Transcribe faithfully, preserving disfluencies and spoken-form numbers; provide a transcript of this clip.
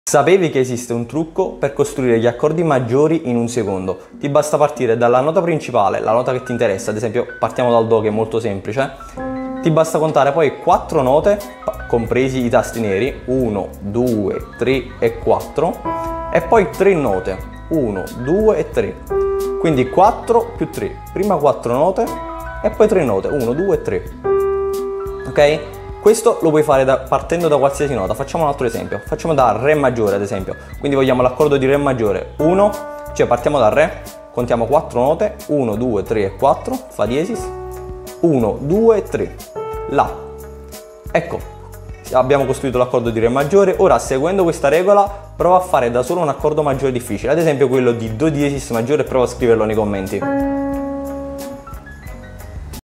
Sapevi che esiste un trucco per costruire gli accordi maggiori in un secondo? Ti basta partire dalla nota principale, la nota che ti interessa, ad esempio partiamo dal Do che è molto semplice, ti basta contare poi quattro note, compresi i tasti neri, uno, due, tre e quattro, e poi tre note, uno, due e tre, quindi quattro più tre, prima quattro note e poi tre note, uno, due e tre, ok? Questo lo puoi fare da, partendo da qualsiasi nota. Facciamo un altro esempio, facciamo da Re maggiore ad esempio, quindi vogliamo l'accordo di Re maggiore, uno, cioè partiamo da Re, contiamo quattro note, uno, due, tre e quattro, Fa diesis, uno, due e tre, La. Ecco, abbiamo costruito l'accordo di Re maggiore. Ora, seguendo questa regola, prova a fare da solo un accordo maggiore difficile, ad esempio quello di Do diesis maggiore, e prova a scriverlo nei commenti.